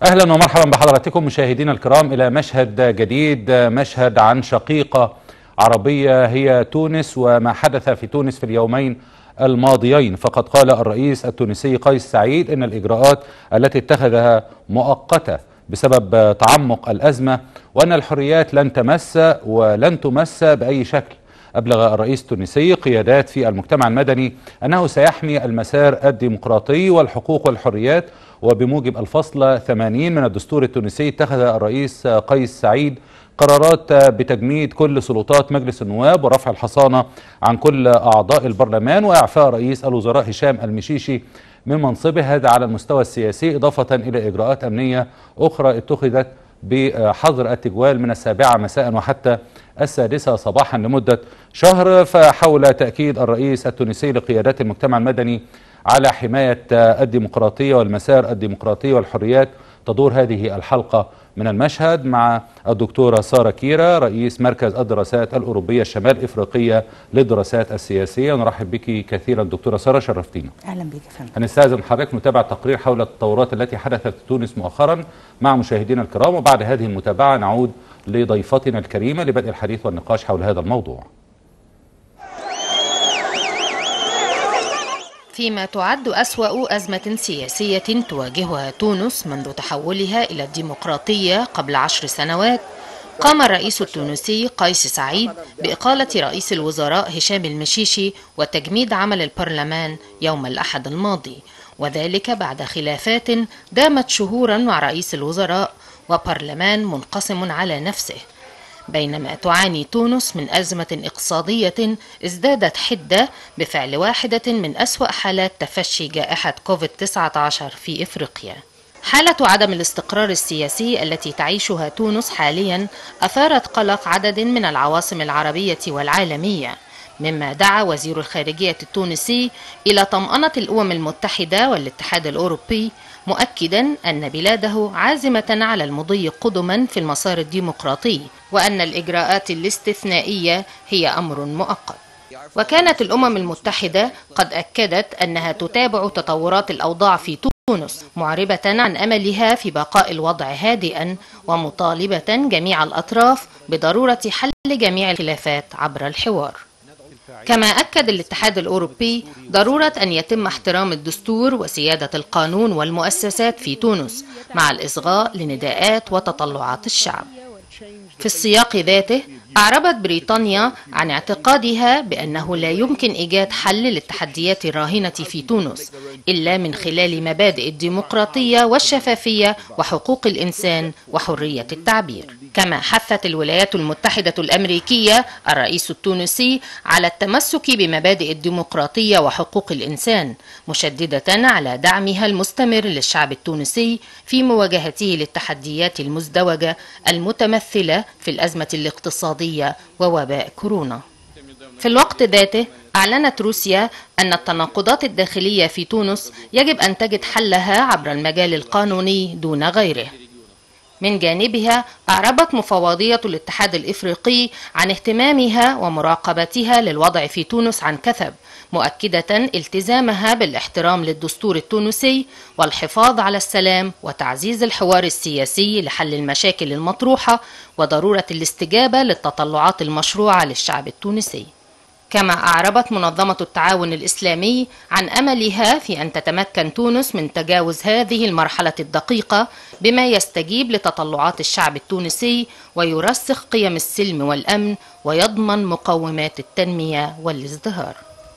أهلا ومرحبا بحضراتكم مشاهدينا الكرام إلى مشهد جديد، مشهد عن شقيقة عربية هي تونس وما حدث في تونس في اليومين الماضيين. فقد قال الرئيس التونسي قيس سعيد إن الإجراءات التي اتخذها مؤقتة بسبب تعمق الأزمة، وأن الحريات لن تمس ولن تمس بأي شكل. أبلغ الرئيس التونسي قيادات في المجتمع المدني أنه سيحمي المسار الديمقراطي والحقوق والحريات، وبموجب الفصل 80 من الدستور التونسي اتخذ الرئيس قيس سعيد قرارات بتجميد كل سلطات مجلس النواب ورفع الحصانة عن كل أعضاء البرلمان وإعفاء رئيس الوزراء هشام المشيشي من منصبه، هذا على المستوى السياسي، إضافة إلى إجراءات أمنية أخرى اتخذت بحظر التجوال من 7 مساء وحتى 6 صباحا لمدة شهر. فحول تأكيد الرئيس التونسي لقيادات المجتمع المدني على حماية الديمقراطية والمسار الديمقراطي والحريات، تدور هذه الحلقة من المشهد مع الدكتورة سارة كيرة رئيس مركز الدراسات الأوروبية الشمال إفريقية للدراسات السياسية. نرحب بك كثيرا دكتورة سارة، شرفتينا. أهلا بك يا فندم. هنستأذن حضرتك نتابع تقرير حول التطورات التي حدثت في تونس مؤخرا مع مشاهدينا الكرام، وبعد هذه المتابعة نعود لضيفتنا الكريمة لبدء الحديث والنقاش حول هذا الموضوع. فيما تعد أسوأ أزمة سياسية تواجهها تونس منذ تحولها إلى الديمقراطية قبل 10 سنوات، قام الرئيس التونسي قيس سعيد بإقالة رئيس الوزراء هشام المشيشي وتجميد عمل البرلمان يوم الأحد الماضي، وذلك بعد خلافات دامت شهورا مع رئيس الوزراء وبرلمان منقسم على نفسه. بينما تعاني تونس من أزمة اقتصادية ازدادت حدة بفعل واحدة من أسوأ حالات تفشي جائحة كوفيد-19 في إفريقيا. حالة عدم الاستقرار السياسي التي تعيشها تونس حاليا أثارت قلق عدد من العواصم العربية والعالمية، مما دعا وزير الخارجية التونسي إلى طمأنة الأمم المتحدة والاتحاد الأوروبي، مؤكدا أن بلاده عازمة على المضي قدما في المسار الديمقراطي، وأن الإجراءات الاستثنائية هي أمر مؤقت. وكانت الأمم المتحدة قد أكدت أنها تتابع تطورات الأوضاع في تونس، معربة عن أملها في بقاء الوضع هادئا، ومطالبة جميع الأطراف بضرورة حل جميع الخلافات عبر الحوار. كما أكد الاتحاد الأوروبي ضرورة أن يتم احترام الدستور وسيادة القانون والمؤسسات في تونس مع الإصغاء لنداءات وتطلعات الشعب. في السياق ذاته أعربت بريطانيا عن اعتقادها بأنه لا يمكن إيجاد حل للتحديات الراهنة في تونس إلا من خلال مبادئ الديمقراطية والشفافية وحقوق الإنسان وحرية التعبير. كما حثت الولايات المتحدة الأمريكية الرئيس التونسي على التمسك بمبادئ الديمقراطية وحقوق الإنسان، مشددة على دعمها المستمر للشعب التونسي في مواجهته للتحديات المزدوجة المتمثلة في الأزمة الاقتصادية ووباء كورونا. في الوقت ذاته أعلنت روسيا أن التناقضات الداخلية في تونس يجب أن تجد حلها عبر المجال القانوني دون غيره. من جانبها أعربت مفوضية الاتحاد الإفريقي عن اهتمامها ومراقبتها للوضع في تونس عن كثب، مؤكدة التزامها بالاحترام للدستور التونسي والحفاظ على السلام وتعزيز الحوار السياسي لحل المشاكل المطروحة وضرورة الاستجابة للتطلعات المشروعة للشعب التونسي. كما أعربت منظمة التعاون الإسلامي عن أملها في أن تتمكن تونس من تجاوز هذه المرحلة الدقيقة بما يستجيب لتطلعات الشعب التونسي ويرسخ قيم السلم والأمن ويضمن مقومات التنمية والازدهار.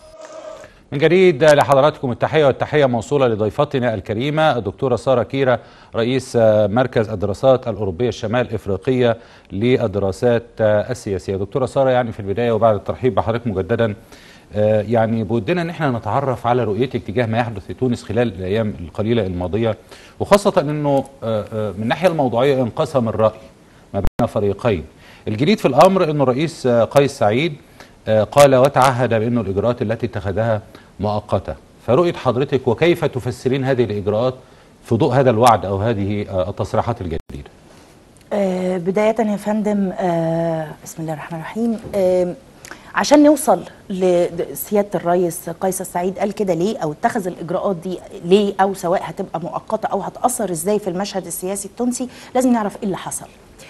من جديد لحضراتكم التحية، والتحية موصولة لضيفتنا الكريمة الدكتورة سارة كيرة رئيس مركز الدراسات الأوروبية الشمال إفريقية للدراسات السياسية. دكتورة سارة، يعني في البداية وبعد الترحيب بحضرتك مجددا، يعني بودنا ان احنا نتعرف على رؤيتك تجاه ما يحدث في تونس خلال الأيام القليلة الماضية، وخاصة انه من الناحية الموضوعية انقسم الرأي ما بين فريقين. الجديد في الأمر انه الرئيس قيس سعيد قال وتعهد بأنه الإجراءات التي اتخذها مؤقتة، فرؤية حضرتك وكيف تفسرين هذه الإجراءات في ضوء هذا الوعد أو هذه التصريحات الجديدة؟ بداية يا فندم، بسم الله الرحمن الرحيم. عشان نوصل لسيادة الرئيس قيس سعيد قال كده ليه، أو اتخذ الإجراءات دي ليه، أو سواء هتبقى مؤقتة أو هتأثر إزاي في المشهد السياسي التونسي، لازم نعرف إيه اللي حصل.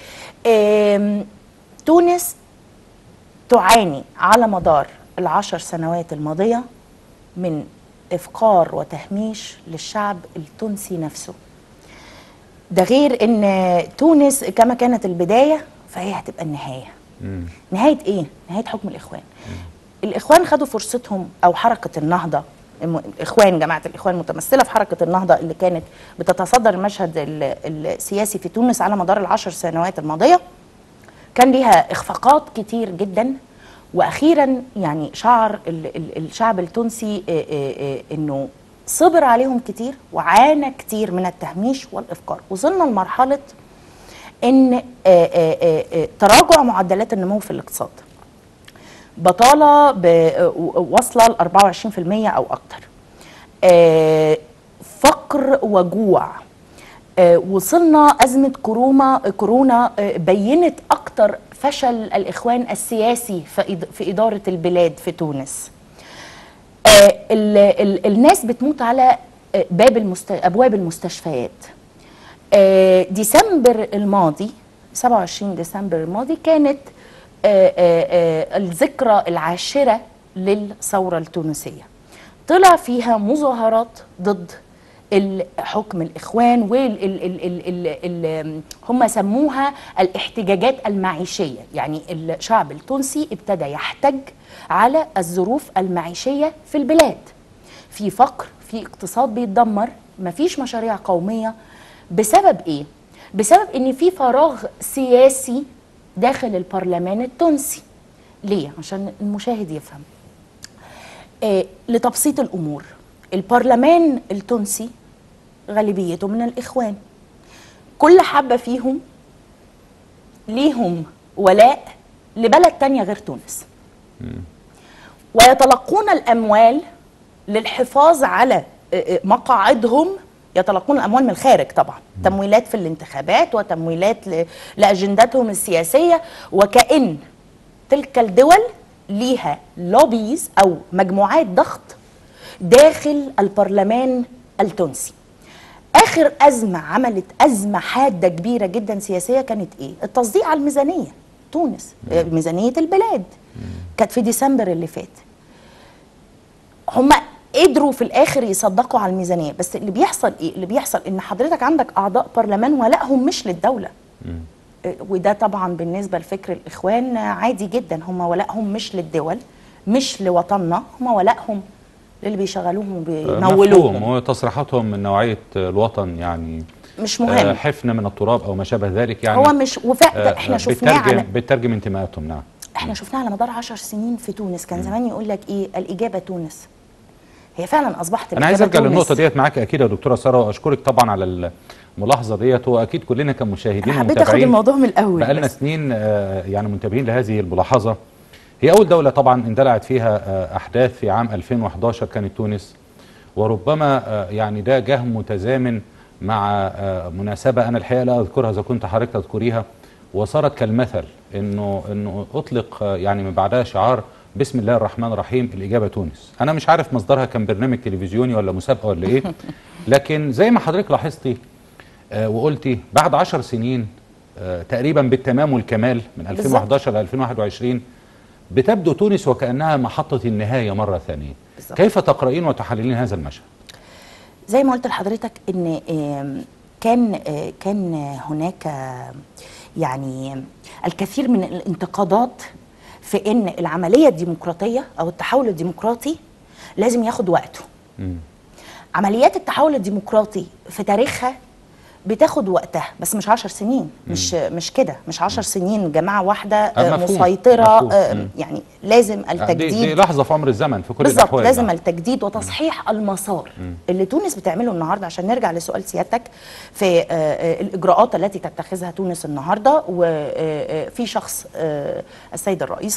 تونس تعاني على مدار ال10 سنوات الماضية من إفقار وتهميش للشعب التونسي نفسه. ده غير إن تونس كما كانت البداية فهي هتبقى النهاية. نهاية إيه؟ نهاية حكم الإخوان. الإخوان خدوا فرصتهم، أو حركة النهضة، الإخوان، جماعة الإخوان المتمثلة في حركة النهضة اللي كانت بتتصدر المشهد السياسي في تونس على مدار ال10 سنوات الماضية، كان ليها إخفاقات كتير جدا. وأخيرا يعني شعر الشعب التونسي إنه صبر عليهم كتير وعانى كتير من التهميش والإفقار. وصلنا لمرحلة إن تراجع معدلات النمو في الاقتصاد، بطالة واصلة ل 24% أو أكتر، فقر وجوع. وصلنا أزمة كورونا بينت أكتر فشل الإخوان السياسي في إدارة البلاد في تونس. الناس بتموت على أبواب المستشفيات. ديسمبر الماضي، 27 ديسمبر الماضي، كانت الذكرى العاشرة للثورة التونسية. طلع فيها مظاهرات ضد حكم الإخوان، هم سموها الاحتجاجات المعيشية. يعني الشعب التونسي ابتدى يحتج على الظروف المعيشية في البلاد، في فقر، في اقتصاد بيتدمر، مفيش مشاريع قومية. بسبب إيه؟ بسبب إن في فراغ سياسي داخل البرلمان التونسي. ليه؟ عشان المشاهد يفهم. لتبسيط الأمور، البرلمان التونسي غالبيته من الإخوان، كل حبة فيهم ليهم ولاء لبلد تانية غير تونس، ويتلقون الأموال للحفاظ على مقاعدهم. يتلقون الأموال من الخارج طبعا، تمويلات في الانتخابات وتمويلات لأجندتهم السياسية، وكأن تلك الدول ليها لوبيز أو مجموعات ضغط داخل البرلمان التونسي. آخر أزمة عملت أزمة حادة كبيرة جدا سياسية كانت إيه؟ التصديق على الميزانية تونس، ميزانية البلاد، كانت في ديسمبر اللي فات. هم قدروا في الآخر يصدقوا على الميزانية، بس اللي بيحصل إيه؟ اللي بيحصل إن حضرتك عندك أعضاء برلمان ولائهم مش للدولة. وده طبعا بالنسبة لفكر الإخوان عادي جدا، هم ولائهم مش للدول، مش لوطننا، هم ولائهم اللي بيشغلوهم وبيمولوهم. وتصريحاتهم من نوعية الوطن، يعني مش مهم، حفنة من التراب أو ما شابه ذلك. يعني هو مش احنا شفناه بترجم انتماءاتهم. نعم، احنا شفناه على مدار 10 سنين في تونس. كان زمان يقول لك ايه؟ الإجابة تونس. هي فعلا أصبحت الإجابة. أنا عايز أرجع تونس. للنقطة ديت معاك أكيد يا دكتورة سارة، وأشكرك طبعا على الملاحظة ديت. وأكيد كلنا كمشاهدين ومتابعين حبيت أخد الموضوع من الأول، بقالنا سنين يعني منتبهين لهذه الملاحظة. هي أول دولة طبعا اندلعت فيها أحداث في عام 2011 كانت تونس، وربما يعني ده جه متزامن مع مناسبة أنا الحقيقة لا أذكرها، إذا كنت حضرتك تذكريها، وصارت كالمثل إنه أطلق يعني من بعدها شعار بسم الله الرحمن الرحيم الإجابة تونس. أنا مش عارف مصدرها كان برنامج تلفزيوني ولا مسابقة ولا إيه، لكن زي ما حضرتك لاحظتي وقلتي بعد 10 سنين تقريبا بالتمام والكمال من 2011 ل 2021 بتبدو تونس وكأنها محطة النهاية مرة ثانية. بالزبط. كيف تقرأين وتحللين هذا المشهد؟ زي ما قلت لحضرتك ان كان هناك يعني الكثير من الانتقادات في ان العملية الديمقراطية او التحول الديمقراطي لازم ياخد وقته. عمليات التحول الديمقراطي في تاريخها بتاخد وقتها، بس مش 10 سنين، مش كده، مش 10 سنين جماعة واحدة مسيطرة. يعني لازم التجديد، دي لحظة في عمر الزمن في كل الأحوال. بالظبط، لازم التجديد وتصحيح المسار اللي تونس بتعمله النهاردة. عشان نرجع لسؤال سيادتك في الإجراءات التي تتخذها تونس النهاردة، وفي شخص السيد الرئيس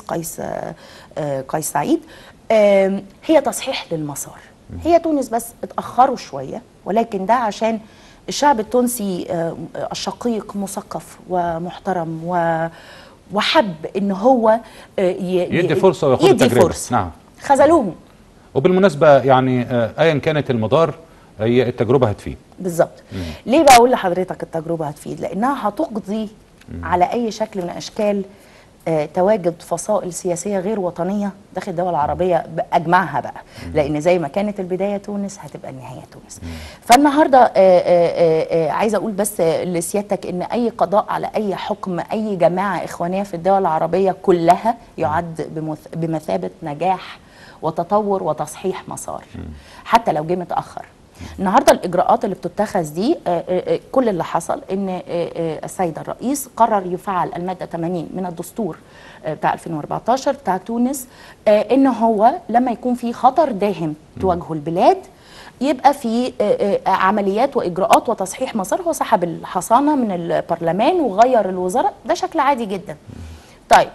قيس سعيد، هي تصحيح للمسار. هي تونس بس اتأخروا شوية، ولكن ده عشان الشعب التونسي الشقيق مثقف ومحترم وحب ان هو يدي فرصه وياخد التجربه. نعم. خذلوهم. وبالمناسبه يعني ايا كانت المدار هي التجربه هتفيد. بالظبط. ليه بقول لحضرتك التجربه هتفيد؟ لانها هتقضي على اي شكل من اشكال تواجد فصائل سياسيه غير وطنيه داخل الدول العربيه باجمعها بقى، لان زي ما كانت البدايه تونس هتبقى النهايه تونس. فالنهارده عايزه اقول بس لسيادتك ان اي قضاء على اي حكم اي جماعه اخوانيه في الدول العربيه كلها يعد بمثابه نجاح وتطور وتصحيح مسار حتى لو جه متاخر. النهارده الاجراءات اللي بتتخذ دي كل اللي حصل ان السيد الرئيس قرر يفعل الماده 80 من الدستور بتاع 2014 بتاع تونس، ان هو لما يكون في خطر داهم تواجهه البلاد يبقى في عمليات واجراءات وتصحيح مسار. هو سحب الحصانه من البرلمان وغير الوزراء، ده شكل عادي جدا. طيب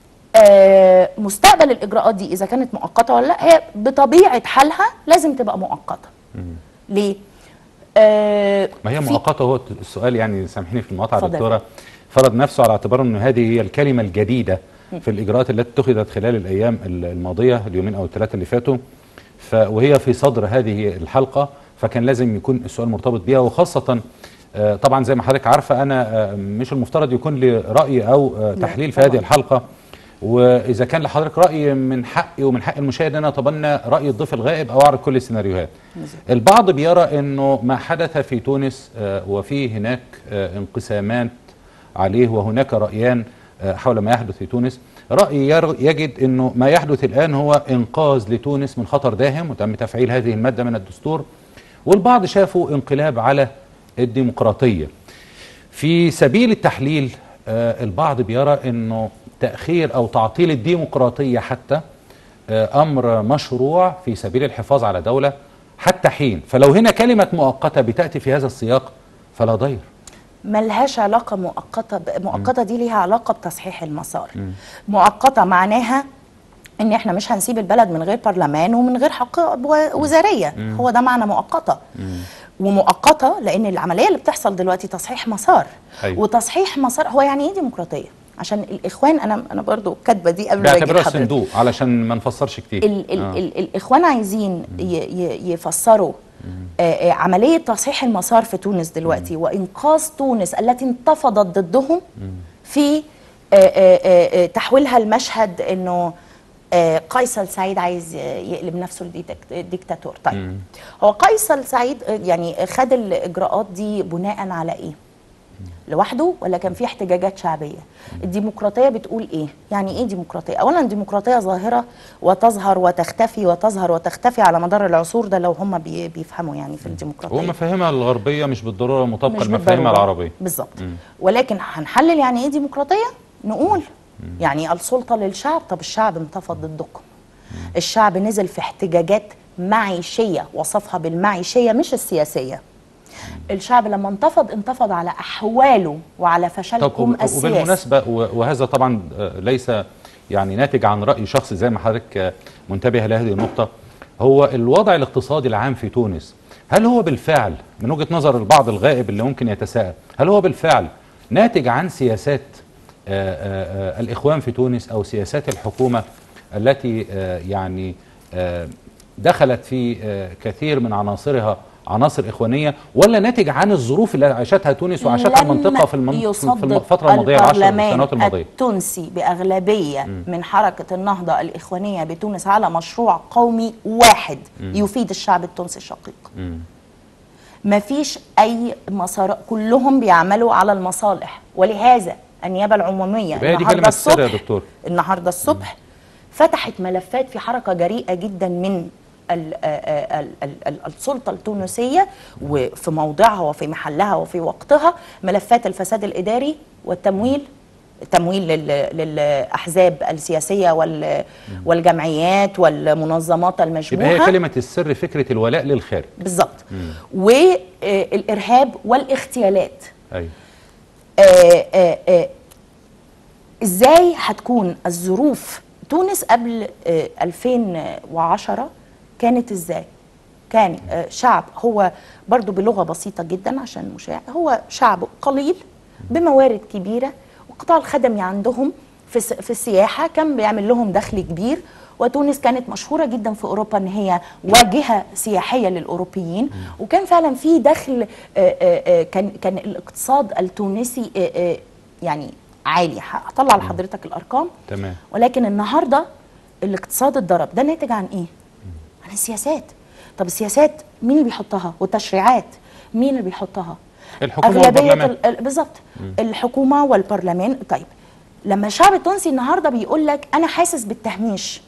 مستقبل الاجراءات دي اذا كانت مؤقته ولا لا، هي بطبيعه حالها لازم تبقى مؤقته. ليه؟ ما هي مؤقته. هو السؤال يعني سامحيني في المقاطعه دكتوره، فرض نفسه على اعتبار ان هذه هي الكلمه الجديده في الاجراءات التي اتخذت خلال الايام الماضيه، اليومين او الثلاثه اللي فاتوا، وهي في صدر هذه الحلقه، فكان لازم يكون السؤال مرتبط بها. وخاصه طبعا زي ما حضرتك عارفه انا مش المفترض يكون لي راي او تحليل في هذه الحلقه، واذا كان لحضرتك راي من حقي ومن حق المشاهد ان انا اتبنى راي الضيف الغائب او اعرض كل السيناريوهات. البعض بيرى انه ما حدث في تونس وفي هناك انقسامات عليه، وهناك رايان حول ما يحدث في تونس. راي يجد انه ما يحدث الان هو انقاذ لتونس من خطر داهم وتم تفعيل هذه الماده من الدستور، والبعض شافوا انقلاب على الديمقراطيه. في سبيل التحليل البعض بيرى انه تأخير أو تعطيل الديمقراطية حتى أمر مشروع في سبيل الحفاظ على دولة حتى حين. فلو هنا كلمة مؤقتة بتأتي في هذا السياق فلا ضير. ملهاش علاقة مؤقتة دي ليها علاقة بتصحيح المسار. مؤقتة معناها ان احنا مش هنسيب البلد من غير برلمان ومن غير حقائب وزارية. هو ده معنى مؤقتة. ومؤقتة لان العملية اللي بتحصل دلوقتي تصحيح مسار. أيوة. وتصحيح مسار هو يعني ايه ديمقراطية؟ عشان الاخوان انا برضو كاتبه دي قبل ما اجي بيعتبرها صندوق علشان ما نفسرش كتير. الاخوان عايزين يفسروا عمليه تصحيح المسار في تونس دلوقتي وانقاذ تونس التي انتفضت ضدهم في تحويلها المشهد انه قيصر سعيد عايز يقلب نفسه لديكتاتور. طيب هو قيصر سعيد يعني خد الاجراءات دي بناء على ايه؟ لوحده ولا كان في احتجاجات شعبيه؟ الديمقراطيه بتقول ايه؟ يعني ايه ديمقراطيه؟ اولا الديمقراطيه ظاهره وتظهر وتختفي وتظهر وتختفي على مدار العصور، ده لو هم بيفهموا يعني في الديمقراطيه. ومفاهيمها الغربيه مش بالضروره مطابقه لمفاهيمها العربيه. بالظبط. ولكن هنحلل يعني ايه ديمقراطيه؟ نقول يعني السلطه للشعب. طب الشعب انتفض ضدكم، الشعب نزل في احتجاجات معيشيه، وصفها بالمعيشيه مش السياسيه. الشعب لما انتفض على أحواله وعلى فشلكم السياسي. وبالمناسبة وهذا طبعا ليس يعني ناتج عن رأي شخصي زي ما حضرتك منتبه لهذه النقطة، هو الوضع الاقتصادي العام في تونس هل هو بالفعل من وجهة نظر البعض الغائب اللي ممكن يتساءل، هل هو بالفعل ناتج عن سياسات الإخوان في تونس أو سياسات الحكومة التي يعني دخلت في كثير من عناصرها عناصر إخوانية، ولا ناتج عن الظروف اللي عاشتها تونس وعاشتها المنطقة في الفترة الماضية السنوات الماضية؟ التونسي بأغلبية من حركة النهضة الإخوانية بتونس على مشروع قومي واحد يفيد الشعب التونسي الشقيق. مفيش أي مسار، كلهم بيعملوا على المصالح. ولهذا النيابة العمومية النهاردة الصبح فتحت ملفات في حركة جريئة جدا من السلطة التونسية وفي موضعها وفي محلها وفي وقتها، ملفات الفساد الإداري والتمويل، التمويل للأحزاب السياسية والجمعيات والمنظمات المشبوهة. يبقى هي كلمة السر فكرة الولاء للخارج. بالظبط. والإرهاب والاغتيالات. أيوة. إزاي هتكون الظروف تونس قبل 2010 كانت ازاي؟ كان شعب هو برضو بلغة بسيطة جدا عشان المشاهد، هو شعب قليل بموارد كبيرة القطاع الخدمي عندهم في السياحة كان بيعمل لهم دخل كبير، وتونس كانت مشهورة جدا في أوروبا إن هي واجهة سياحية للأوروبيين، وكان فعلا في دخل. كان الاقتصاد التونسي يعني عالي. هطلع لحضرتك الأرقام. تمام. ولكن النهاردة الاقتصاد اتضرب. ده ناتج عن إيه؟ عن السياسات. طب السياسات مين اللي بيحطها؟ والتشريعات مين اللي بيحطها؟ الحكومة والبرلمان. بالظبط، الحكومة والبرلمان. طيب لما الشعب التونسي النهارده بيقول لك انا حاسس بالتهميش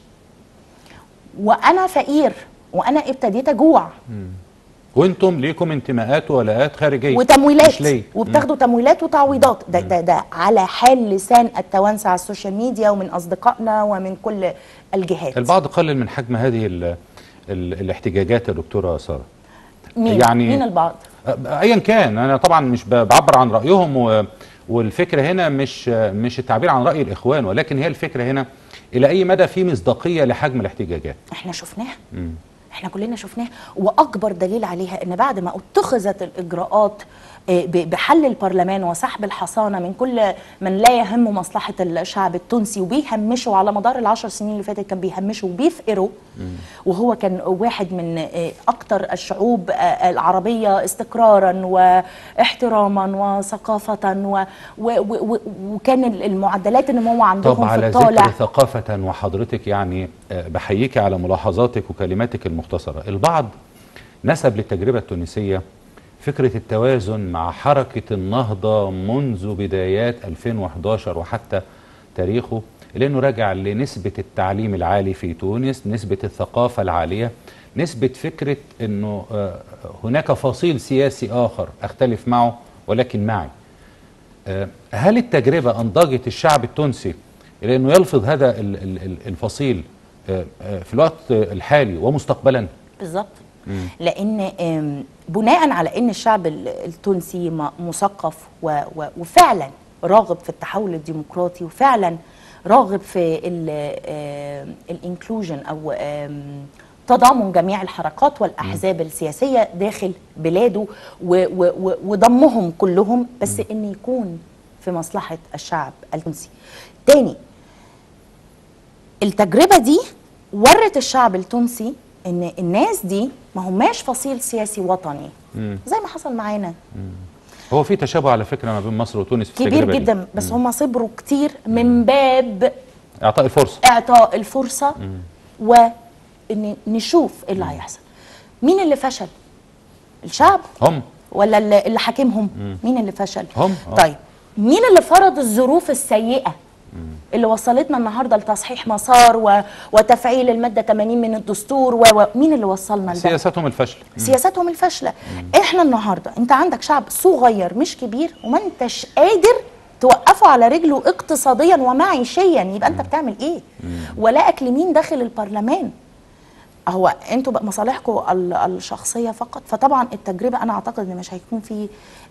وانا فقير وانا ابتديت اجوع، وانتم ليكم انتماءات ولاءات خارجيه وتمويلات وبتاخدوا تمويلات وتعويضات، ده على حال لسان التوانسه على السوشيال ميديا ومن اصدقائنا ومن كل الجهات. البعض قلل من حجم هذه الاحتجاجات يا دكتوره ساره. مين البعض؟ ايا كان، انا طبعا مش بعبر عن رايهم، والفكره هنا مش التعبير عن راي الاخوان، ولكن هي الفكره هنا الى اي مدى في مصداقيه لحجم الاحتجاجات. احنا شفناها، احنا كلنا شفناها، واكبر دليل عليها ان بعد ما اتخذت الاجراءات بحل البرلمان وسحب الحصانه من كل من لا يهم مصلحه الشعب التونسي، وبيهمشوا على مدار ال10 سنين اللي فاتت، كان بيهمشوا وبيفقروا، وهو كان واحد من اكثر الشعوب العربيه استقرارا واحتراما وثقافه وكان المعدلات النمو عندهم طب على في الطالع. ذكر ثقافه، وحضرتك يعني بحييك على ملاحظاتك وكلماتك المختصره. البعض نسب للتجربه التونسيه فكرة التوازن مع حركة النهضة منذ بدايات 2011 وحتى تاريخه، لأنه راجع لنسبة التعليم العالي في تونس، نسبة الثقافة العالية، نسبة فكرة أنه هناك فصيل سياسي آخر أختلف معه ولكن معي. هل التجربة أنضجت الشعب التونسي لأنه يلفظ هذا الفصيل في الوقت الحالي ومستقبلا؟ بالضبط. لأن بناء على أن الشعب التونسي مثقف وفعلا راغب في التحول الديمقراطي، وفعلا راغب في الانكلوجن أو تضامن جميع الحركات والأحزاب السياسية داخل بلاده وضمهم كلهم، بس أن يكون في مصلحة الشعب التونسي. تاني، التجربة دي ورت الشعب التونسي ان الناس دي ما هماش فصيل سياسي وطني زي ما حصل معانا. هو في تشابه على فكره ما بين مصر وتونس في كبير جدا، بس هم صبروا كتير من باب اعطاء الفرصه وان نشوف ايه اللي هيحصل. مين اللي فشل؟ الشعب هم ولا اللي حاكمهم؟ مين اللي فشل؟ هم. طيب مين اللي فرض الظروف السيئه اللي وصلتنا النهارده لتصحيح مسار وتفعيل الماده 80 من الدستور؟ ومين اللي وصلنا لده؟ سياساتهم الفاشله. سياساتهم الفاشله. احنا النهارده انت عندك شعب صغير مش كبير، وما انتش قادر توقفه على رجله اقتصاديا ومعيشيا، يبقى انت بتعمل ايه؟ ولاءك لمين داخل البرلمان؟ هو انتوا بقى مصالحكم الشخصيه فقط. فطبعا التجربه انا اعتقد ان مش هيكون في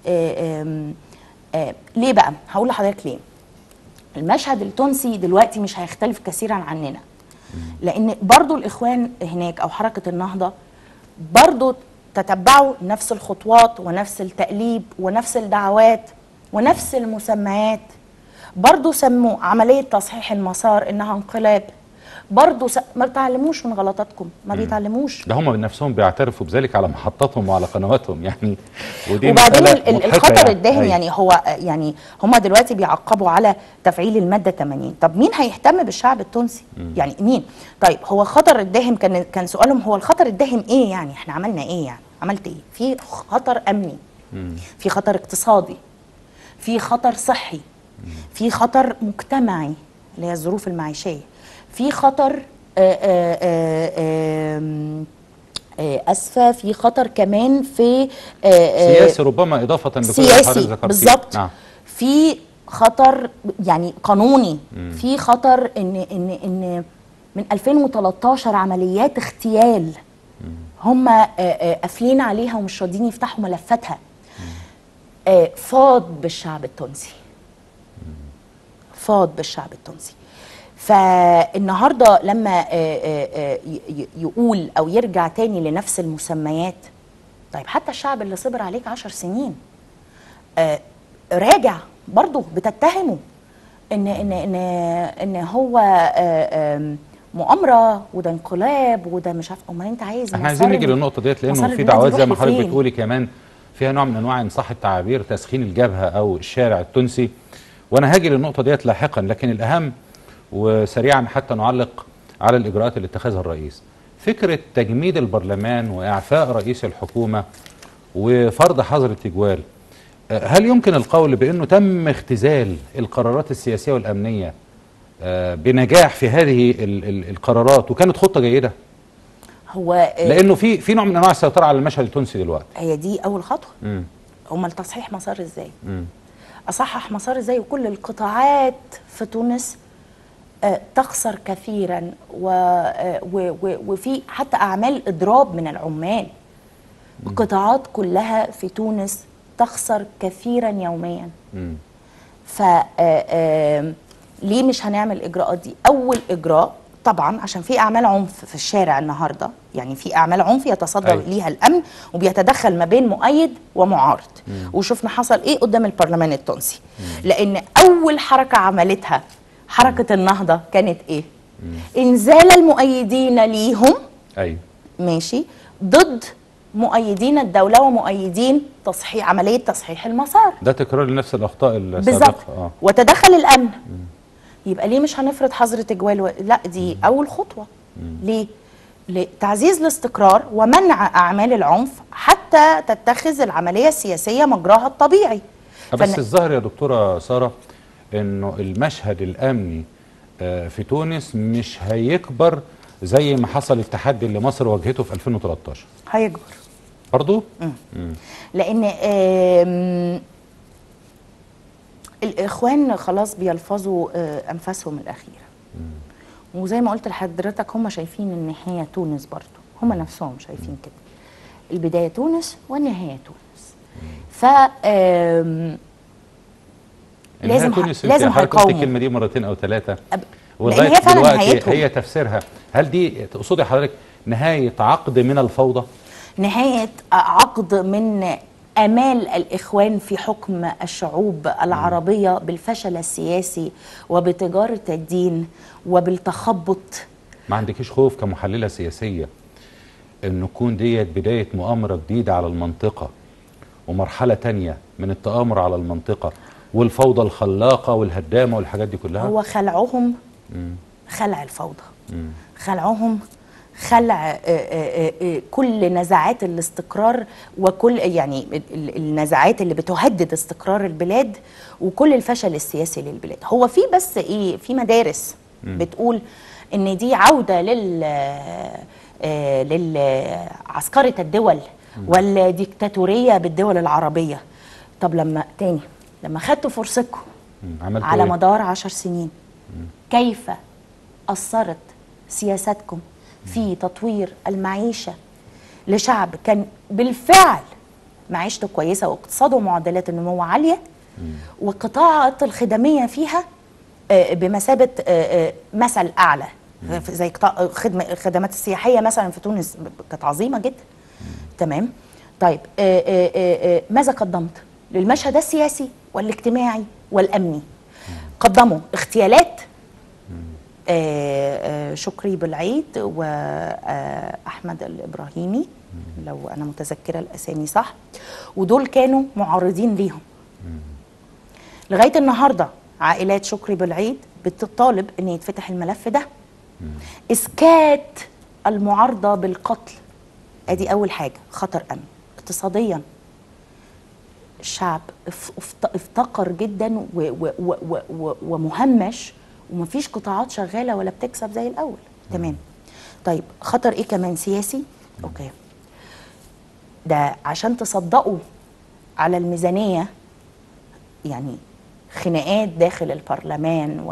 ليه بقى؟ هقول لحضرتك ليه. المشهد التونسي دلوقتي مش هيختلف كثيرا عننا، لان برضو الاخوان هناك او حركه النهضه برضو تتبعوا نفس الخطوات ونفس التقليب ونفس الدعوات ونفس المسميات. برضو سموا عمليه تصحيح المسار انها انقلاب. برضو ما بيتعلموش من غلطاتكم، ما بيتعلموش. ده هم من نفسهم بيعترفوا بذلك على محطاتهم وعلى قنواتهم يعني. ودي وبعدين الخطر الداهم يعني هو يعني هم دلوقتي بيعقبوا على تفعيل الماده 80. طب مين هيهتم بالشعب التونسي؟ يعني مين؟ طيب هو خطر الداهم كان سؤالهم هو الخطر الداهم ايه؟ يعني احنا عملنا ايه؟ يعني عملت ايه؟ في خطر امني، في خطر اقتصادي، في خطر صحي، في خطر مجتمعي اللي هي الظروف المعيشيه، في خطر اسفه، في خطر كمان في سياسي ربما اضافه لكل سياسي بالظبط. في خطر يعني قانوني، في خطر ان من 2013 عمليات اغتيال هم قافلين عليها ومش راضيين يفتحوا ملفاتها. فاض بالشعب التونسي، فاض بالشعب التونسي. فالنهارده لما يقول او يرجع تاني لنفس المسميات، طيب حتى الشعب اللي صبر عليك 10 سنين راجع برضه بتتهمه. ان هو مؤامره وده انقلاب وده مش عارف. امال انت عايز احنا عايزين نيجي للنقطه ديت، لانه في دعوات زي ما حضرتك بتقولي كمان فيها نوع من انواع ان صح التعابير تسخين الجبهه او الشارع التونسي، وانا هاجي للنقطه ديت لاحقا. لكن الاهم وسريعا حتى نعلق على الاجراءات اللي اتخذها الرئيس، فكره تجميد البرلمان واعفاء رئيس الحكومه وفرض حظر التجوال، هل يمكن القول بانه تم اختزال القرارات السياسيه والامنيه بنجاح في هذه القرارات وكانت خطه جيده؟ هو لانه في نوع من انواع السيطره على المشهد التونسي دلوقتي. هي دي اول خطوه. امال تصحيح مسار ازاي؟ اصحح مسار ازاي وكل القطاعات في تونس تخسر كثيرا وفي حتى اعمال اضراب من العمال. القطاعات كلها في تونس تخسر كثيرا يوميا. ف ليه مش هنعمل الاجراءات دي؟ اول اجراء طبعا عشان في اعمال عنف في الشارع النهارده، يعني في اعمال عنف يتصدر ليها الامن وبيتدخل ما بين مؤيد ومعارض. وشفنا حصل ايه قدام البرلمان التونسي. لان اول حركه عملتها حركه النهضه كانت ايه؟ انزال المؤيدين ليهم ماشي ضد مؤيدين الدولة ومؤيدين عملية تصحيح المسار. ده تكرار لنفس الأخطاء السابقة. بالظبط. وتدخل الأمن. يبقى ليه مش هنفرض حظر تجوال لا دي أول خطوة. ليه؟ لتعزيز الاستقرار ومنع أعمال العنف حتى تتخذ العملية السياسية مجراها الطبيعي. بس الظاهر يا دكتورة سارة إنه المشهد الأمني في تونس مش هيكبر زي ما حصل التحدي اللي مصر واجهته في 2013. هيكبر برضو؟ لأن الإخوان خلاص بيلفظوا أنفاسهم الأخيرة. وزي ما قلت لحضرتك هم شايفين إن هي تونس برضو، هم نفسهم شايفين كده. البداية تونس والنهاية تونس. ف لازم هيقاوموا. الكلمة دي مرتين أو ثلاثة لأن هي فعلا نهايتهم. هي تفسيرها، هل دي تقصدي حضرتك نهاية عقد من الفوضى؟ نهاية عقد من آمال الإخوان في حكم الشعوب العربية بالفشل السياسي وبتجارة الدين وبالتخبط. ما عندكيش خوف كمحللة سياسية أن تكون ديت بداية مؤامرة جديدة على المنطقة ومرحلة تانية من التآمر على المنطقة والفوضى الخلاقة والهدامة والحاجات دي كلها؟ هو خلعهم خلع الفوضى، خلعهم خلع كل نزاعات الاستقرار وكل يعني النزاعات اللي بتهدد استقرار البلاد وكل الفشل السياسي للبلاد. هو في بس ايه، في مدارس بتقول ان دي عودة للعسكرة الدول والديكتاتورية بالدول العربية. طب لما خدتوا فرصتكم على مدار 10 سنين كيف أثرت سياساتكم في تطوير المعيشة لشعب كان بالفعل معيشته كويسة واقتصاده معدلات النمو عالية والقطاعات الخدمية فيها بمثابة مثل أعلى، زي الخدمات السياحية مثلا في تونس كانت عظيمة جدا. تمام. طيب ماذا قدمت للمشهد السياسي والاجتماعي والأمني؟ قدموا اغتيالات شكري بالعيد وأحمد الإبراهيمي لو أنا متذكرة الأسامي صح، ودول كانوا معارضين ليهم. لغاية النهاردة عائلات شكري بالعيد بتطالب أن يتفتح الملف ده. إسكات المعارضة بالقتل، أدي أول حاجة، خطر أمن. اقتصاديا الشعب افتقر جدا ومهمش ومفيش قطاعات شغالة ولا بتكسب زي الأول. تمام. طيب خطر إيه كمان؟ سياسي. أوكي، ده عشان تصدقوا على الميزانية يعني خناقات داخل البرلمان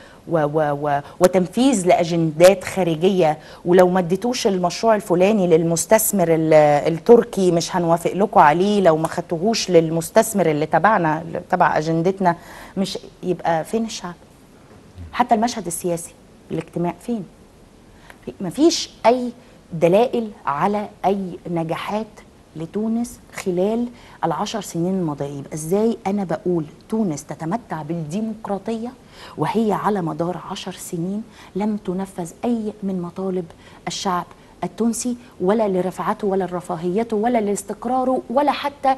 وتنفيذ لأجندات خارجية، ولو ما اديتوش المشروع الفلاني للمستثمر التركي مش هنوافق لكم عليه، لو ما خدتوهوش للمستثمر اللي تبعنا تبع أجندتنا مش يبقى فين الشعب؟ حتى المشهد السياسي الاجتماع فين؟ مفيش أي دلائل على أي نجاحات لتونس خلال ال10 سنين الماضية. يبقى ازاي انا بقول تونس تتمتع بالديمقراطية وهي على مدار 10 سنين لم تنفذ اي من مطالب الشعب التونسي، ولا لرفعته ولا لرفاهيته ولا لاستقراره ولا حتى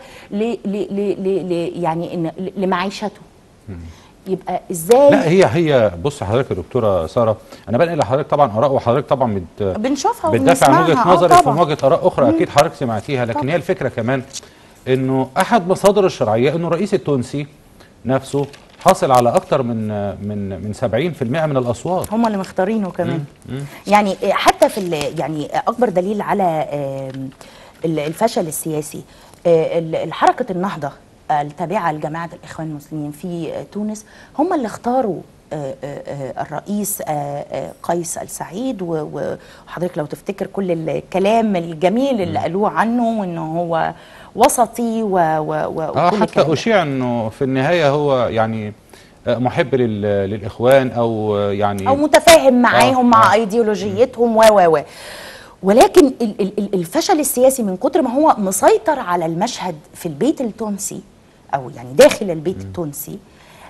يعني لمعيشته. يبقى ازاي؟ لا هي بص حضرتك يا دكتوره ساره، انا بنقل لحضرتك طبعا اراء، وحضرتك طبعا بنشوفها بتدافع عن وجهه نظرك في مواجهه اراء اخرى اكيد حضرتك سمعتيها، لكن طبعا. هي الفكره كمان انه احد مصادر الشرعيه انه الرئيس التونسي نفسه حاصل على اكثر من 70% من الاصوات، هم اللي مختارينه كمان. يعني حتى في يعني اكبر دليل على الفشل السياسي الحركه النهضه التابعه لجماعه الاخوان المسلمين في تونس، هم اللي اختاروا الرئيس قيسسعيد. وحضرتك لو تفتكر كل الكلام الجميل اللي قالوه عنه وانه هو وسطي وكل حتى اشيع انه في النهايه هو يعني محب للاخوان او يعني او متفاهم معاهم مع ايديولوجيتهم ولكن الفشل السياسي من كتر ما هو مسيطر على المشهد في البيت التونسي او يعني داخل البيت التونسي،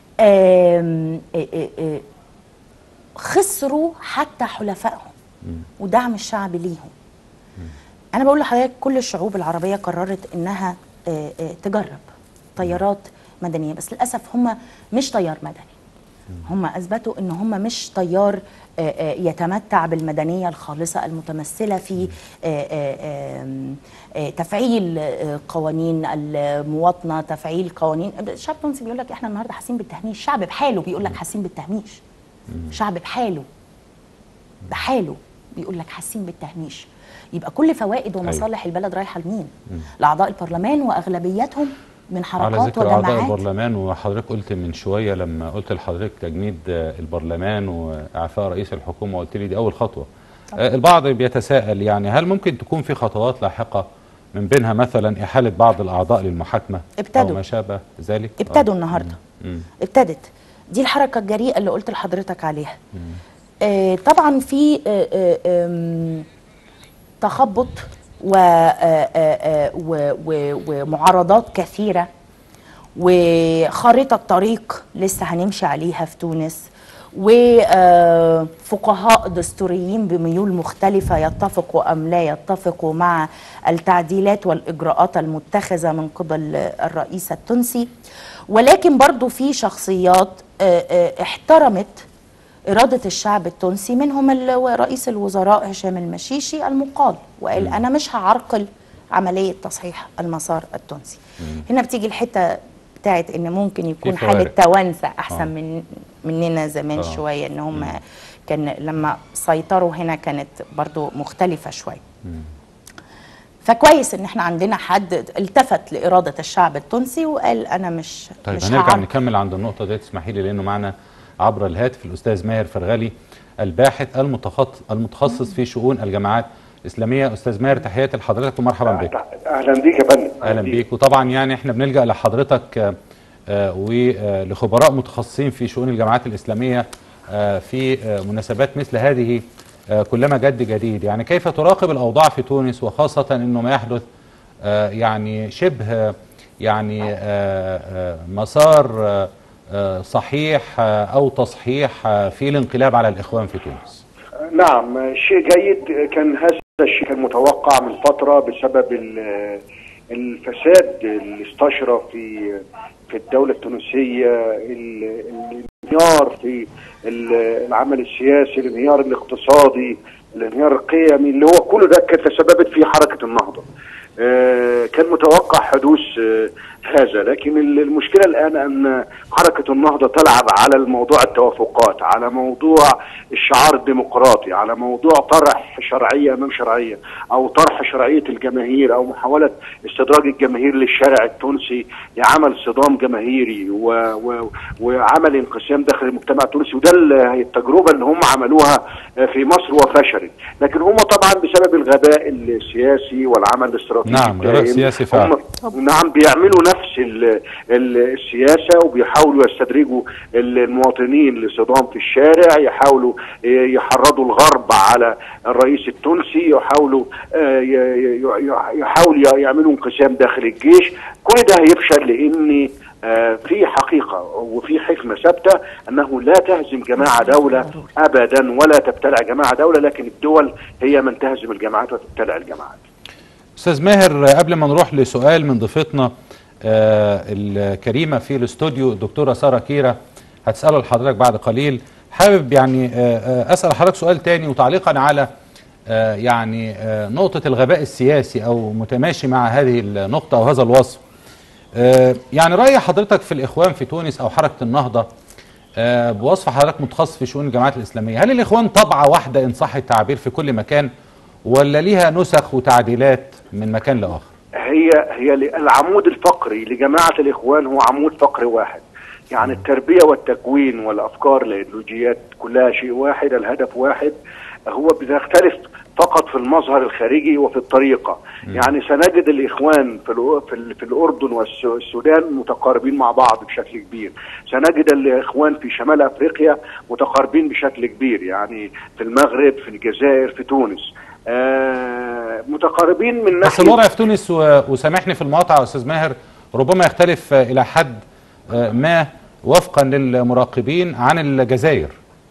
خسروا حتى حلفائهم ودعم الشعب ليهم. انا بقول لحضرتك كل الشعوب العربيه قررت انها تجرب طيارات مدنيه، بس للاسف هم مش طيار مدني، هم اثبتوا ان هم مش طيار يتمتع بالمدنيه الخالصه المتمثله في تفعيل قوانين المواطنه، تفعيل قوانين. الشعب التونسي بيقول لك احنا النهارده حاسين بالتهميش، الشعب بحاله بيقول لك حاسين بالتهميش، شعب بحاله بيقول لك حاسين بالتهميش. يبقى كل فوائد ومصالح البلد رايحه لمين؟ لاعضاء البرلمان واغلبيتهم من حركات وجماعات. على ذكر اعضاء البرلمان، وحضرتك قلت من شويه لما قلت لحضرتك تجنيد البرلمان واعفاء رئيس الحكومه، قلت لي دي اول خطوه. البعض بيتساءل يعني هل ممكن تكون في خطوات لاحقه من بينها مثلا احاله بعض الاعضاء للمحاكمه او ما شابه ذلك؟ ابتدوا النهارده. ابتدت دي الحركه الجريئه اللي قلت لحضرتك عليها. طبعا في تخبط ومعارضات كثيرة وخارطة طريق لسه هنمشي عليها في تونس، وفقهاء دستوريين بميول مختلفة يتفقوا أم لا يتفقوا مع التعديلات والإجراءات المتخذة من قبل الرئيس التونسي. ولكن برضو في شخصيات احترمت إرادة الشعب التونسي، منهم رئيس الوزراء هشام المشيشي المقال وقال أنا مش هعرقل عملية تصحيح المسار التونسي. هنا بتيجي الحتة بتاعت إن ممكن يكون حالة توانسة أحسن مننا زمان شوية، إن هم كان لما سيطروا هنا كانت برضو مختلفة شوية. فكويس إن احنا عندنا حد التفت لإرادة الشعب التونسي وقال أنا مش هنرجع نكمل عند النقطة دي تسمحي لي، لأنه معنا عبر الهاتف الأستاذ ماهر فرغلي الباحث المتخصص في شؤون الجماعات الإسلامية. أستاذ ماهر تحياتي لحضرتك ومرحبا بك. أهلا بيك يا فندم. أهلا بيك. وطبعا يعني احنا بنلجأ لحضرتك ولخبراء متخصصين في شؤون الجماعات الإسلامية في مناسبات مثل هذه كلما جد جديد. يعني كيف تراقب الأوضاع في تونس، وخاصة أنه ما يحدث يعني شبه يعني مسار صحيح أو تصحيح في الانقلاب على الإخوان في تونس؟ نعم، شيء جيد. كان هذا الشيء كان متوقع من فترة بسبب الفساد اللي استشرى في الدولة التونسية، الانهيار في العمل السياسي، الانهيار الاقتصادي، الانهيار القيمي، اللي هو كل ده كانت تسببت فيه حركة النهضة. كان متوقع حدوث هذا، لكن المشكلة الآن أن حركة النهضة تلعب على الموضوع التوافقات، على موضوع الشعار الديمقراطي، على موضوع طرح شرعية أمام شرعية، أو طرح شرعية الجماهير، أو محاولة استدراج الجماهير للشارع التونسي لعمل صدام جماهيري وعمل انقسام داخل المجتمع التونسي. وده التجربة اللي هم عملوها في مصر وفشلت، لكن هم طبعا بسبب الغباء السياسي والعمل الاستراتيجي. نعم، غباء سياسي فعلا. نعم، بيعملوا نفس السياسة وبيحاولوا يستدرجوا المواطنين لصدام في الشارع، يحاولوا يحرضوا الغرب على الرئيس التونسي، يحاولوا يعملوا انقسام داخل الجيش. كل ده هيفشل لان في حقيقة وفي حكمة ثابتة أنه لا تهزم جماعة دولة أبدا ولا تبتلع جماعة دولة، لكن الدول هي من تهزم الجماعات وتبتلع الجماعات. أستاذ ماهر، قبل ما نروح لسؤال من ضيفتنا الكريمة في الاستوديو الدكتورة سارة كيرة هتسأله لحضرتك بعد قليل، حابب يعني أسأل حضرتك سؤال تاني وتعليقا على يعني نقطة الغباء السياسي أو متماشي مع هذه النقطة أو هذا الوصف. يعني رأي حضرتك في الإخوان في تونس أو حركة النهضة بوصف حضرتك متخصص في شؤون الجماعات الإسلامية، هل الإخوان طبعة واحدة إن صح التعبير في كل مكان ولا ليها نسخ وتعديلات من مكان لآخر؟ هي العمود الفقري لجماعة الإخوان هو عمود فقري واحد، يعني التربية والتكوين والأفكار الإيديولوجيات كلها شيء واحد، الهدف واحد، هو بيختلف فقط في المظهر الخارجي وفي الطريقة. يعني سنجد الإخوان في الأردن والسودان متقاربين مع بعض بشكل كبير، سنجد الإخوان في شمال أفريقيا متقاربين بشكل كبير، يعني في المغرب، في الجزائر، في تونس متقاربين من ناحية. بس الوضع في تونس وسامحني في المقاطعة يا أستاذ ماهر ربما يختلف إلى حد ما وفقا للمراقبين عن الجزائر.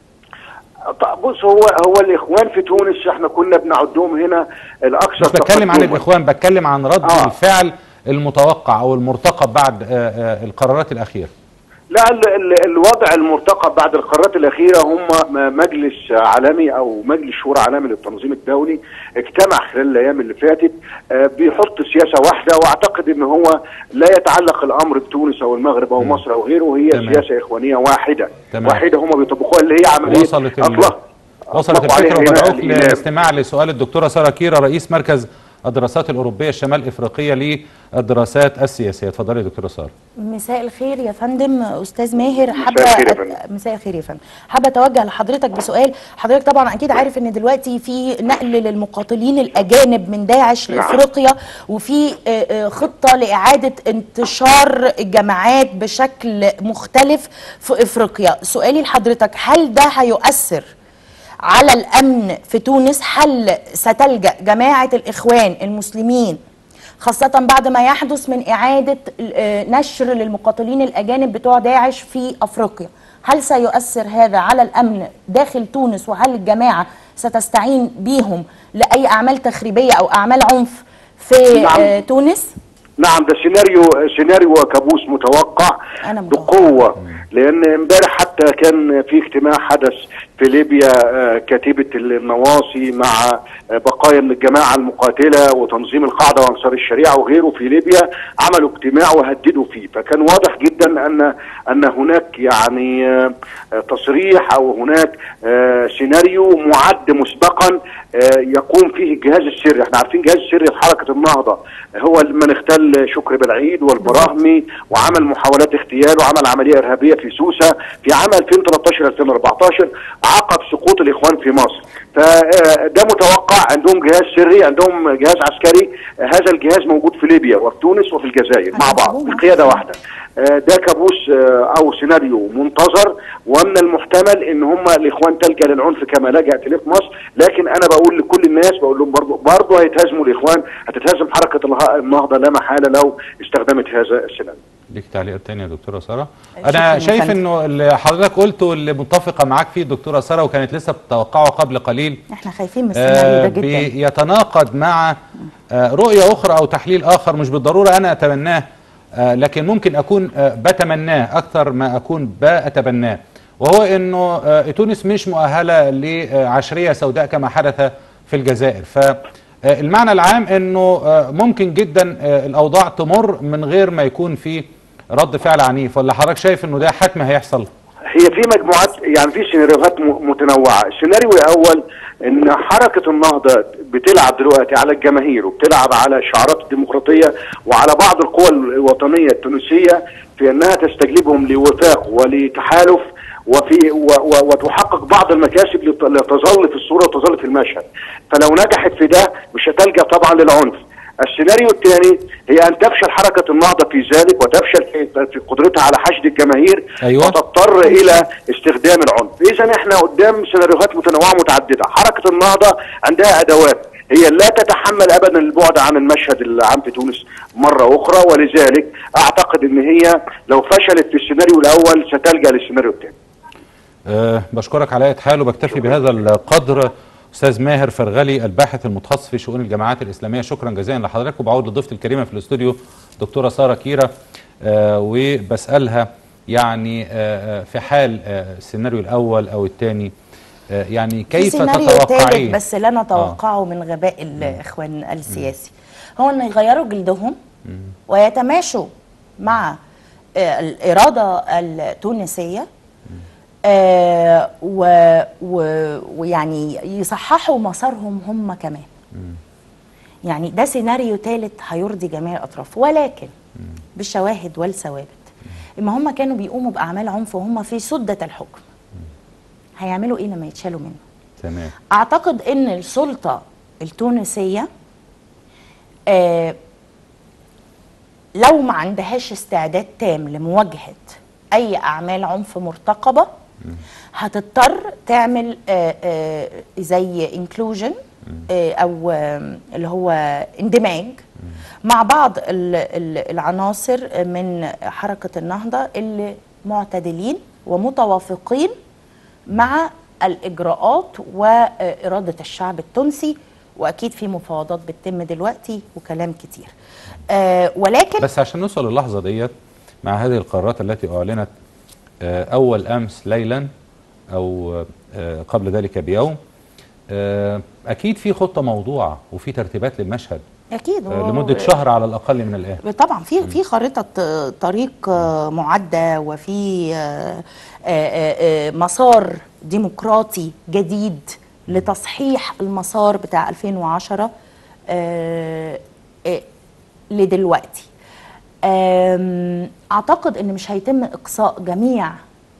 بص، هو الاخوان في تونس احنا كنا بنعدهم هنا الاكثر. مش بتكلم عن الاخوان، بتكلم عن رد الفعل المتوقع او المرتقب بعد القرارات الاخيره. لا، الوضع المرتقب بعد القرارات الاخيره هم مجلس عالمي او مجلس شورى عالمي للتنظيم الدولي اجتمع خلال الايام اللي فاتت، بيحط سياسه واحده، واعتقد ان هو لا يتعلق الامر بتونس او المغرب او مصر او غيره، هي سياسه اخوانيه واحده واحده هم بيطبقوها، اللي هي عمليه وصلت الفكره. وبدعوك للاستماع لسؤال الدكتوره ساره كيرة رئيس مركز الدراسات الأوروبية الشمال الإفريقية للدراسات السياسية. اتفضلي دكتورة سارة. مساء الخير يا فندم. أستاذ ماهر، مساء الخير يا فندم. حابة أتوجه لحضرتك بسؤال. حضرتك طبعا أكيد عارف إن دلوقتي في نقل للمقاتلين الأجانب من داعش لإفريقيا، وفي خطة لإعادة انتشار الجماعات بشكل مختلف في إفريقيا. سؤالي لحضرتك، هل ده هيؤثر على الأمن في تونس؟ هل ستلجأ جماعة الإخوان المسلمين خاصة بعد ما يحدث من إعادة نشر للمقاتلين الأجانب بتوع داعش في أفريقيا، هل سيؤثر هذا على الأمن داخل تونس؟ وهل الجماعة ستستعين بيهم لأي أعمال تخريبية أو أعمال عنف في تونس؟ نعم، ده سيناريو وكابوس متوقع بقوة، لأن امبارح حتى كان في اجتماع حدث في ليبيا، كتيبة النواصي مع بقايا من الجماعة المقاتلة وتنظيم القاعدة وأنصار الشريعة وغيره في ليبيا، عملوا اجتماع وهددوا فيه، فكان واضح جدا أن هناك يعني تصريح أو هناك سيناريو معد مسبقا يقوم فيه الجهاز السري. احنا عارفين الجهاز السري في حركة النهضة هو من اغتال شكري بالعيد والبراهمي وعمل محاولات اغتيال وعمل عملية إرهابية في سوسة في عام 2013-2014 عقب سقوط الإخوان في مصر. فده متوقع، عندهم جهاز سري، عندهم جهاز عسكري، هذا الجهاز موجود في ليبيا وفي تونس وفي الجزائر مع بعض بقيادة واحدة. ده كابوس او سيناريو منتظر، ومن المحتمل ان هم الاخوان تلجأ للعنف كما لجأت اليه في مصر، لكن انا بقول لكل الناس، بقول لهم برضه هيتهزموا الاخوان، هتتهزم حركة النهضة لا محالة لو استخدمت هذا السيناريو. ليك تعليقات تانية يا دكتورة سارة؟ أنا شايف إنه اللي حضرتك قلته اللي متفقة معاك فيه الدكتورة سارة وكانت لسه بتتوقعه قبل قليل، إحنا خايفين من السيناريو ده جدا، بيتناقض مع رؤية أخرى أو تحليل آخر مش بالضرورة أنا أتمناه، لكن ممكن أكون بتمناه أكثر ما أكون بأتبناه، وهو إنه تونس مش مؤهلة لعشرية سوداء كما حدث في الجزائر. فالمعنى العام إنه ممكن جدا الأوضاع تمر من غير ما يكون في رد فعل عنيف، ولا حضرتك شايف إنه ده حتم هيحصل؟ هي في مجموعات، يعني في سيناريوهات متنوعة. السيناريو الأول إن حركة النهضة بتلعب دلوقتي على الجماهير وبتلعب على شعارات الديمقراطية وعلى بعض القوى الوطنية التونسية في أنها تستجلبهم لوفاق ولتحالف وتحقق بعض المكاسب لتظل في الصوره وتظل في المشهد. فلو نجحت في ده مش هتلجا طبعا للعنف. السيناريو الثاني هي ان تفشل حركه النهضه في ذلك وتفشل في قدرتها على حشد الجماهير، أيوة. وتضطر الى استخدام العنف. اذا احنا قدام سيناريوهات متنوعه متعدده. حركه النهضه عندها ادوات، هي لا تتحمل ابدا البعد عن المشهد العام في تونس مره اخرى، ولذلك اعتقد ان هي لو فشلت في السيناريو الاول ستلجا للسيناريو الثاني. بشكرك على اية حال وبكتفي بهذا القدر. استاذ ماهر فرغلي الباحث المتخصص في شؤون الجماعات الاسلاميه، شكرا جزيلا لحضرتك. وبعود لضيفتي الكريمه في الاستوديو دكتوره ساره كيره، وبسالها يعني في حال السيناريو الاول او الثاني يعني كيف تتوقعين؟ بس لا نتوقعه من غباء الاخوان السياسي هو ان يغيروا جلدهم ويتماشوا مع الاراده التونسيه، ويعني يصححوا مسارهم هم كمان. يعني ده سيناريو ثالث هيرضي جميع الاطراف، ولكن بالشواهد والثوابت. اما هم كانوا بيقوموا باعمال عنف وهم في سده الحكم، هيعملوا ايه لما يتشالوا منه؟ تمام. اعتقد ان السلطه التونسيه لو ما عندهاش استعداد تام لمواجهه اي اعمال عنف مرتقبه هتضطر تعمل زي انكلوجن او اللي هو اندماج مع بعض العناصر من حركه النهضه اللي معتدلين ومتوافقين مع الاجراءات واراده الشعب التونسي. واكيد في مفاوضات بتتم دلوقتي وكلام كتير، ولكن بس عشان نوصل للحظه ديت مع هذه القرارات التي اعلنت اول امس ليلا او قبل ذلك بيوم، اكيد في خطه موضوعه وفي ترتيبات للمشهد اكيد لمده شهر على الاقل من الان. طبعا في خريطه طريق معده، وفي مسار ديمقراطي جديد لتصحيح المسار بتاع 2010 لدلوقتي. اعتقد ان مش هيتم اقصاء جميع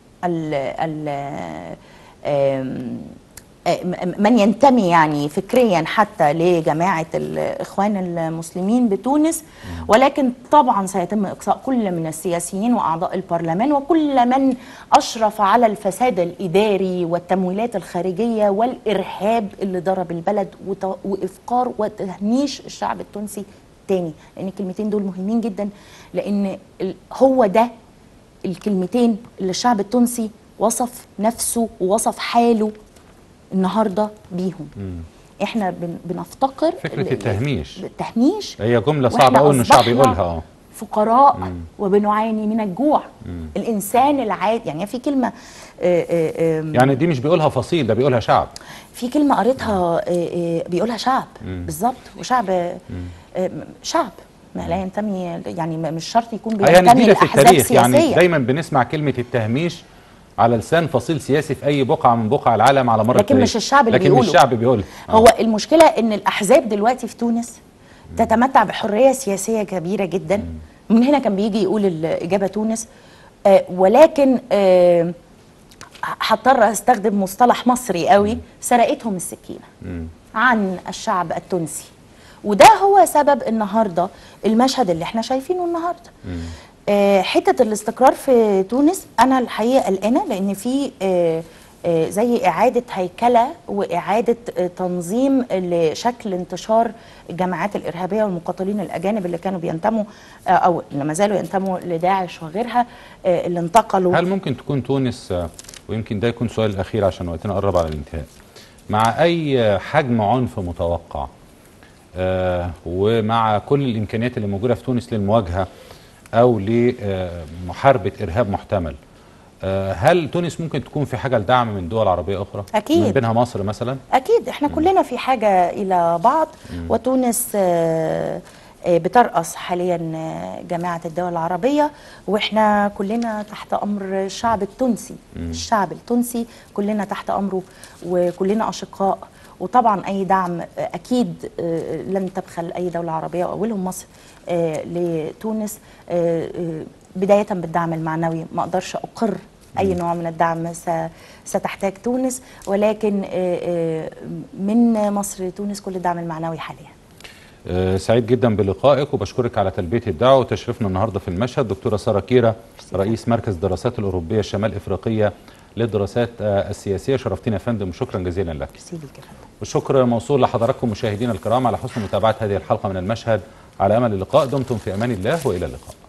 من ينتمي يعني فكريا حتى لجماعة الإخوان المسلمين بتونس، ولكن طبعا سيتم إقصاء كل من السياسيين وأعضاء البرلمان وكل من أشرف على الفساد الإداري والتمويلات الخارجية والإرهاب اللي ضرب البلد وإفقار وتهميش الشعب التونسي تاني. لأن الكلمتين دول مهمين جدا، لأن هو ده الكلمتين اللي الشعب التونسي وصف نفسه ووصف حاله النهارده بيهم. احنا بنفتقر فكره التهميش. التهميش هي جمله صعبه قوي ان الشعب يقولها. فقراء وبنعاني من الجوع. الانسان العادي يعني في كلمه يعني دي مش بيقولها فصيل، ده بيقولها شعب. في كلمه قريتها بيقولها شعب بالظبط، وشعب شعب لا ينتمي يعني مش شرط يكون بينتمي لاحزاب سياسيه. يعني دايما بنسمع كلمه التهميش على لسان فصيل سياسي في اي بقعه من بقع العالم على مر التاريخ، لكن مش الشعب اللي بيقوله. لكن مش الشعب بيقولها. هو المشكله ان الاحزاب دلوقتي في تونس تتمتع بحريه سياسيه كبيره جدا. من هنا كان بيجي يقول الاجابه تونس، ولكن هضطر استخدم مصطلح مصري قوي، سرقتهم السكينه عن الشعب التونسي. وده هو سبب النهارده المشهد اللي احنا شايفينه النهارده. حته الاستقرار في تونس انا الحقيقه قلقانه، لان في زي اعاده هيكله واعاده تنظيم لشكل انتشار الجماعات الارهابيه والمقاتلين الاجانب اللي كانوا بينتموا او اللي ما زالوا ينتموا لداعش وغيرها اللي انتقلوا. هل ممكن تكون تونس، ويمكن ده يكون السؤال الاخير عشان وقتنا قرب على الانتهاء، مع اي حجم عنف متوقع ومع كل الامكانيات اللي موجوده في تونس للمواجهه او لمحاربه ارهاب محتمل، هل تونس ممكن تكون في حاجه لدعم من دول عربيه اخرى؟ اكيد، من بينها مصر مثلا. اكيد احنا كلنا في حاجه الى بعض. وتونس بترأس حاليا جامعه الدول العربيه، واحنا كلنا تحت امر الشعب التونسي. الشعب التونسي كلنا تحت امره وكلنا اشقاء، وطبعا اي دعم اكيد لن تبخل اي دوله عربيه واولهم مصر لتونس، بدايه بالدعم المعنوي. ما اقدرش اقر أي نوع من الدعم ستحتاج تونس، ولكن من مصر لتونس كل الدعم المعنوي حاليا. سعيد جدا بلقائك وبشكرك على تلبية الدعوة وتشرفنا النهاردة في المشهد. دكتورة سارة كيرة، رئيس مركز الدراسات الأوروبية الشمال إفريقية للدراسات السياسية، شرفتينا يا فندم وشكرا جزيلا لك. والشكر موصول لحضراتكم مشاهدينا الكرام على حسن متابعة هذه الحلقة من المشهد. على أمل اللقاء، دمتم في أمان الله وإلى اللقاء.